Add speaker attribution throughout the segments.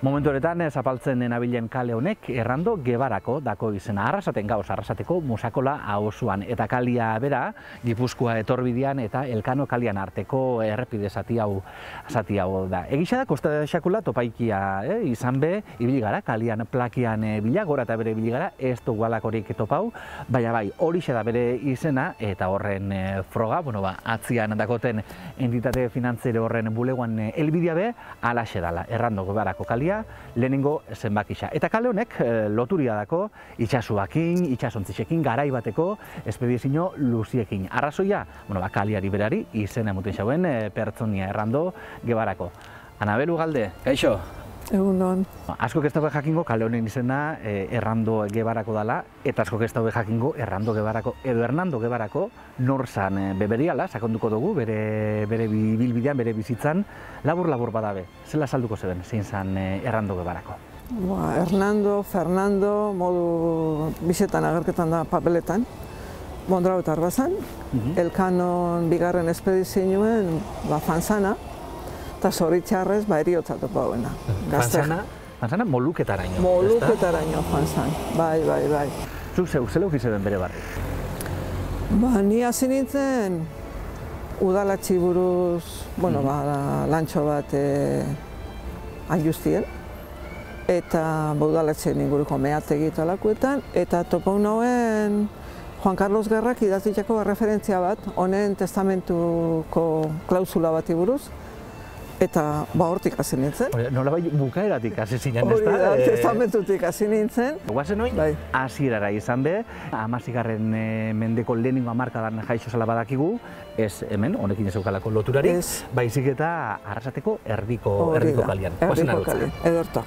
Speaker 1: Momentu horretan zapaltzen nabilen kale honek Errando Gebarako dako izena. Arrasaten gauz, Arrasateko Musakola auzoan eta kalia bera Gipuzkoa etorbidean eta Elkano kalian arteko errepide zati hau da. Egisa da Kosta Xakula topaikia izan be, ibili gara kalian plakian bila, gora eta bere ibili gara, ez du gualakorik topau, baina bai, horixe da bere izena eta horren froga, atzian dakoten entitate finantzere horren bulegoan elbidea be, alaxe dala, Errando Gebarako kalia, lehenengo zenbakisa. Eta kale honek loturia dako itxasuakin, itxasontzisekin, garai bateko espedizio luziekin. Arrazoia, kaliari berari izena emuten xauen pertsonia Errando Gebarako. Anabel Ugalde, kaixo?
Speaker 2: Egunon.
Speaker 1: Askok ez dago jakingo kale honen izena Errando Gebarako dala, eta askok ez dago jakingo Errando Gebarako edo Hernando Gebarako nor zan beberiala, sakonduko dugu, bere bilbidean, bere bizitzan, labur badabe. Zela salduko zeben, zein zan Errando Gebarako?
Speaker 2: Hernando, Fernando, modu bizetan agerketan da papeletan, Mondrau eta Arbazan, Elkanon bigarren espedizioen fanzana, eta zoritxarrez eriotza topo hauena.
Speaker 1: Fanzana moluketaraino.
Speaker 2: Moluketaraino fanzan, bai.
Speaker 1: Zuk zela ukizeben bere barri?
Speaker 2: Ni hasi nintzen udalatxi buruz, lantxo bat aiustien, eta udalatxen inguruko mehategi talakuetan, eta topo nauen Juan Carlos Guerrak idatzitako referentzia bat, honen testamentuko klausula bati buruz, eta hortik hasi nintzen.
Speaker 1: Nola bai bukaeratik hasi zinen, ez da?
Speaker 2: Hori da, testamentutik hasi nintzen.
Speaker 1: Guazen oin, hasierara izan be, 16. mendeko lehenengo hamarkadan jaixo zela badakigu, ez hemen, honekin ez eukalako loturarik, baizik eta Arrasateko erdiko kalian.
Speaker 2: Erdiko kalian, ederto.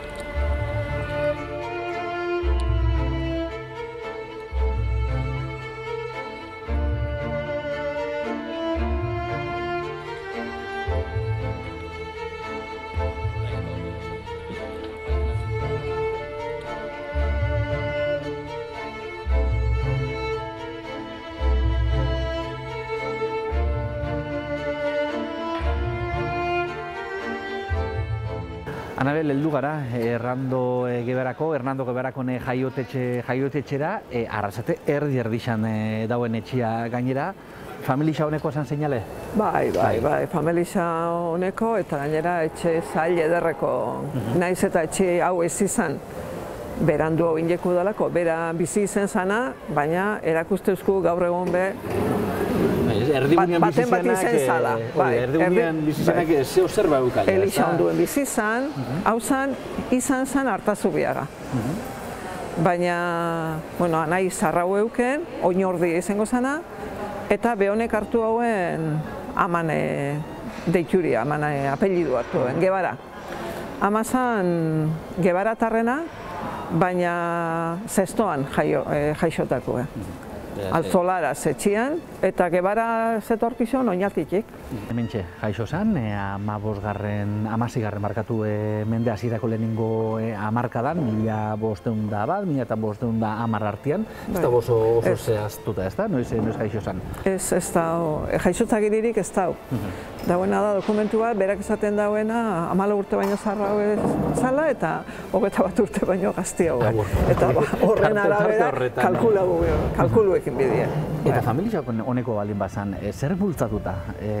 Speaker 1: Anabel, heldu gara Hernando Gebarako jaiotetxera, Arrasate erdixan dauen etxea gainera. Familia honeko esan seinale?
Speaker 2: Bai, familia honeko eta gainera etxe zail ederreko. Naiz eta etxe hau ez izan berandu hau inleku dalako, bera bizi izen zana, baina erakusteuzku gaur egon be baten bat izen zala.
Speaker 1: Erdigunean bizizenak zeo zerba eukal.
Speaker 2: Elixa onduen bizizan, hau zan, izan zan Artazubiaga. Baina, anai zarrau euken, oinordi izango zana, eta behonek hartu hauen aman deituria, aman apellidu hartu hauen, Gebara. Ama zan Gebara tarrena, baina zestoan jaixotako. Altzolara zetxian, eta Gebara zetorkizun oinatitik.
Speaker 1: Hementxe, jaixo zan, 16. markatu mende hasierako lehenengo hamarkadan, 1500 artean, ez da oso zehaztuta, ez da? Noiz jaixo zan?
Speaker 2: Ez da, jaixotzagiririk ez da. Dauena da dokumentu bat, berak esaten dauena 14 urte baino zarra zala eta 21 urte baino gaztia hau. Eta horren arabera kalkuluekin bidea.
Speaker 1: Eta familia honeko baldin bazan, zer bultzatuta?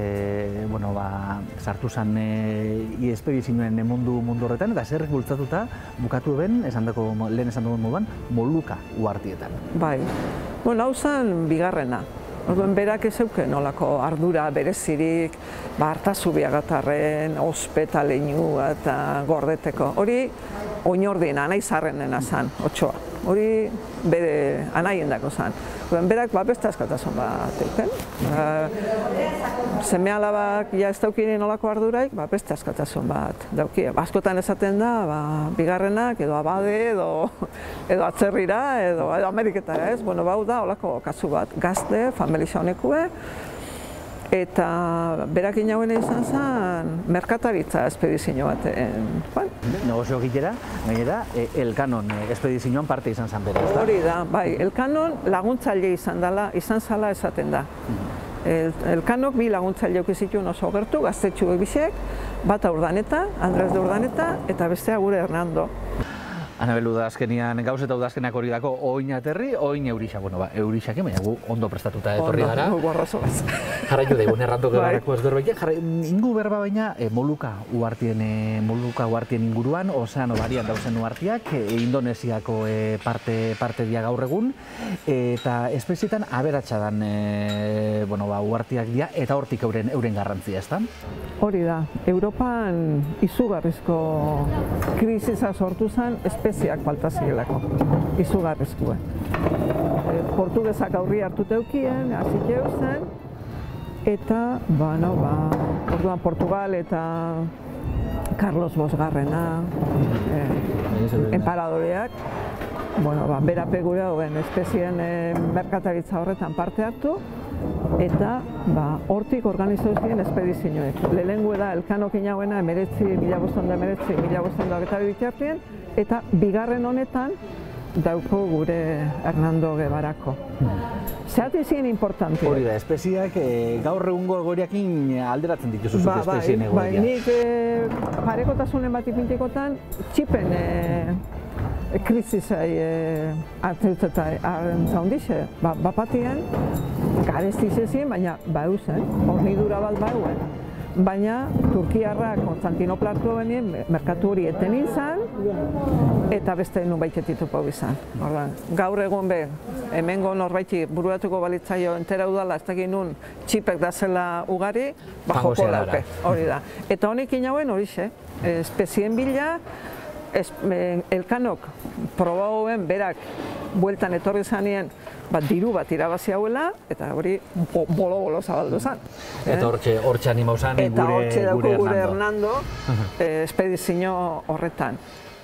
Speaker 1: Sartu zen espedizioen mundu horretan, eta zer bultzatuta bukatu ben, lehen esan dugun moduan, Moluka uhartietan.
Speaker 2: Bai, hau zen bigarrena. Orduan berak ez euken nolako ardura berezirik, Artazubiagatarren, ospetaleinu eta gordeteko. Hori oinordien, anai zarrenena zan, otsoa. Hori bere anaien dako zan. Berak beste askatasun bat euken. Seme alabak ez daukinen nolako arduraik, beste askatasun bat dauki. Askotan esaten da, bigarrenak edo abade edo atzerrira edo Ameriketara ez. Bau da olako kasu bat. Gazte, familia honekue, eta berak inauen izan zen merkataritza espedizio baten.
Speaker 1: Negozio egitera, gainera, Elkanon espedizioan parte izan zen bera, ez da?
Speaker 2: Hori da, bai, Elkanon laguntzaile izan zala esaten da. Elkanok bi laguntzaile izituen oso gertu, gaztetxuek bisek, Bata Urdaneta, Andres de Urdaneta, eta bestea gure Hernando.
Speaker 1: Anabel, udazkenian, gauzeta udazkenak hori dako, oin aterri, oin Eurixa. Bueno, ba, Eurixak, baina gu ondo prestatuta etorri gara.
Speaker 2: Ondo, guarrazo bat.
Speaker 1: Jarraitu daigun Hernando Guevarako ez berbaitek, ingu berba baina Moluka uhartien inguruan, Ozeano Barian dauzen uhartiak, Indonesiako parte dia gaur egun, eta espezietan aberatsadan uhartiak dira, eta hortik euren garrantzia, ezta?
Speaker 2: Hori da, Europan izugarrizko krisisa sortu zen espeziak falta zirelako, izugarrizkoa. Portugesak aurri hartu teukien, hasi zen, eta, orduan Portugal eta Carlos Bosgarrena, enparadoreak, berape gure hauen espezien merkataritza horretan parte hartu, eta hortik organizatu ziren espedizioek. Lehenengo da Elkanok inauena 1522 bitartean, eta bigarren honetan dauko gure Hernando Guevarako. Zergatik ziren importante.
Speaker 1: Hori da, espeziak gaur egungo egoerakin alderatzen dituzu zuk espezien egoera.
Speaker 2: Nik parekotasunen bat ipintikotan txipen krisisai hartzen zaundixe. Bapatien garestizezien, baina bauzen, hornidura bat bauen. Baina Turkiarrak Konstantinople hartu benien, merkatu hori eten izan, eta beste nun baitetitu pau izan. Gaur egon hemengo norbaiti buruatuko balitzaio entera udala, ez dakit nun txipek da zela ugari, joko dauke, hori da. Eta honek inauen horixe, espezien bila, Elkanok probauen berak bueltan etorri zanien diru bat irabazi hauela, eta hori bolo-bolo zabaldu zen.
Speaker 1: Eta hortxe animau zen
Speaker 2: gure Hernando espedizio horretan.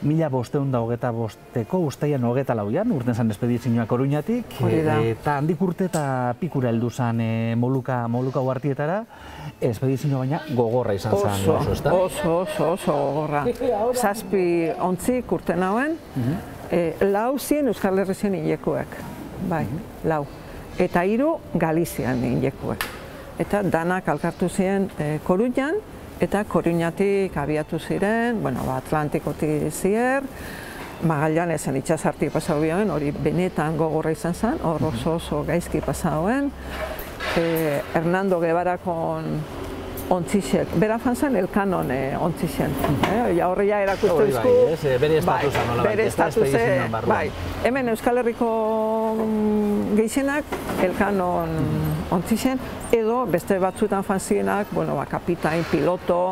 Speaker 1: 1525ko ustaian 24an urten zen espedizioa Koruñatik, eta handik urte eta pikura heldu zen Moluka uhartietara, espedizio baina gogorra izan zen oso, ezta?
Speaker 2: Oso gogorra. 7 ontzik urten hauen, 4 zien Euskal Herrien injekuek. Bai, 4. Eta 3 Galizian injekuek. Eta danak alkartu ziren Koruñan, eta Koruñatik abiatu ziren, Atlantikotik zier, Magallanesen itxasartik pasau bihoen, hori benetan gogorra izan zen, hor oso gaizki pasauen. Hernando Guevarakon ontzixek, bera fanzan Elkanon ontzixen. Horre ja erakustu izku.
Speaker 1: Bere estatusa nola baita,
Speaker 2: hemen Euskal Herriko gehienak Elkanon ontzixen, edo beste batzuetan fanzienak, kapitain, piloto,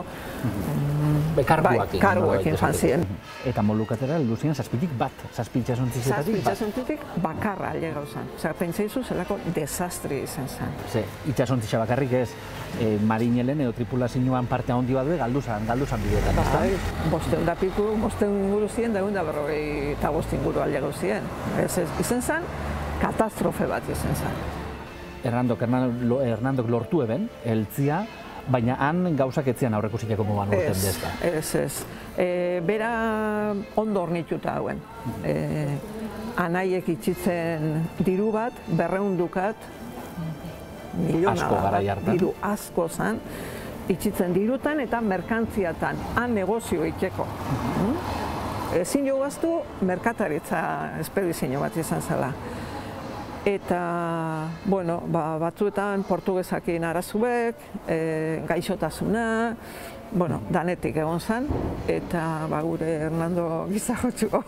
Speaker 2: karguekin fanzien.
Speaker 1: Eta Molukatera heldu ziren 7tik bat, 7 itxasontzixetatik bat.
Speaker 2: 7 itxasontzitik bakarra alegau zen. Pentsaizu zelako desastri izan zen.
Speaker 1: Itxasontzixa bakarrik ez, marinelen edo tripulazioan parte handi bat galdu zan bideetan, ezta?
Speaker 2: Bosteun da piku, bosteun inguru ziren, da 155 inguru alegau ziren. Izan zen, katastrofe bat izan zen.
Speaker 1: Hernandok lortu eben, heltzia, baina han gauzak etzian aurrekusiteko moduan urten dezta.
Speaker 2: Ez. Bera ondo hornituta hauen. Anaiek itxitzen diru bat, 200 dukat, miliona diru asko zen, itxitzen dirutan eta merkantziatan, han negozio itxeko. Ezin jo gaztu, merkataritza espedizio bat izan zela. Eta, batzuetan portugesakin arazuek, gaixotasuna, danetik egon zen, eta gure Hernando gizagotxuko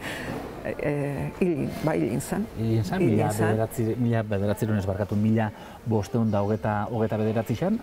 Speaker 2: hilin zen.
Speaker 1: Hilin zen, 1529 zen,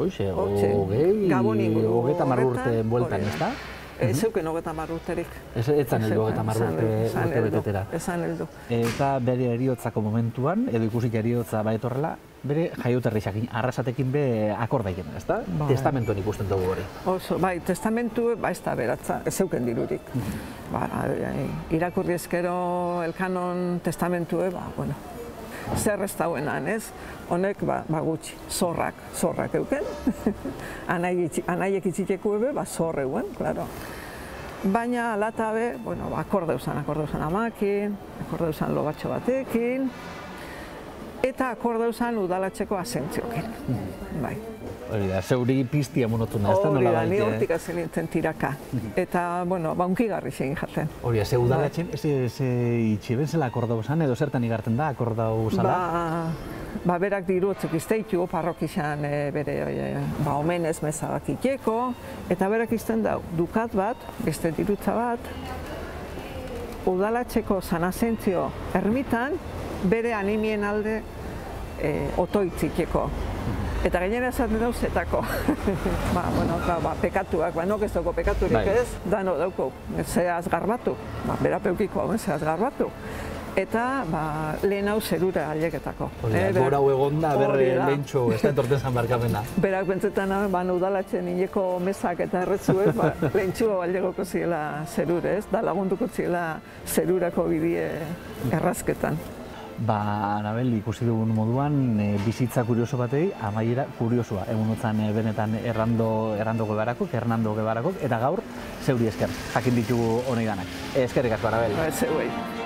Speaker 1: hogeita urte bueltan, ez da?
Speaker 2: Ez zeuken 30 urterik.
Speaker 1: Ez zan heldu 30 urte betetera.
Speaker 2: Ez zan heldu.
Speaker 1: Eta bere eriotzako momentuan, edo ikusik eriotza baetorrela, bere jaioterrixakin, arrasatekin be akordaiken, ez da? Testamentuen ikusten dugu hori.
Speaker 2: Oso, testamentu, ez da beratza, ez zeuken dirurik. Irakurri ezkero Elkanon testamentue, zer ez dauenan, ez? Honek, gutxi, zorrak euken. Anaiek itziteko ebe, zorre euen, klaro. Baina alatabe, akordeuzan amakin, akordeuzan lobatxo batekin, eta akordeuzan udalatxeko asentziokin.
Speaker 1: Hori da, zeuri piztia monotuna, ez da
Speaker 2: Hori
Speaker 1: nola
Speaker 2: da, ni
Speaker 1: baite.
Speaker 2: hortik azelintzen tiraka. Eta, bueno, unkigarri segin jaten.
Speaker 1: Hori da, ze udalatxen, ze itxiben zela akordau zan, edo zertan igarten da akordau zala?
Speaker 2: Berak dirutzuk izteitu, parrokizan bere omenez mezabak iteko, eta berak izten da dukat bat, beste dirutza bat, udalatxeko San Asentzio ermitan, bere animien alde otoitzikeko. Eta gainera esaten dauz zetako. Pekatuak, nok ez dauko pekaturik ez, dano dauko, zehaz garbatu, bera peukiko hauen zehaz garbatu. Eta lehen hau zerura ailegetako.
Speaker 1: Gora hau egon da, berre lehentxo, ez da etorten zan barkamena.
Speaker 2: Berak bentzetan udalatzen ineko mesak eta erretzuez, lehentxo ailegoko ziela zerure ez, da lagunduko ziela zerurako bidie errazketan.
Speaker 1: Anabel, ikusi dugun moduan, bizitza kurioso batei, amaiera kuriosoa. Egunotzan benetan Hernando Guevarakok, eta gaur zeuri esker, jakin ditugu honei danak. Eskerrik asko, Anabel.
Speaker 2: Zeuei.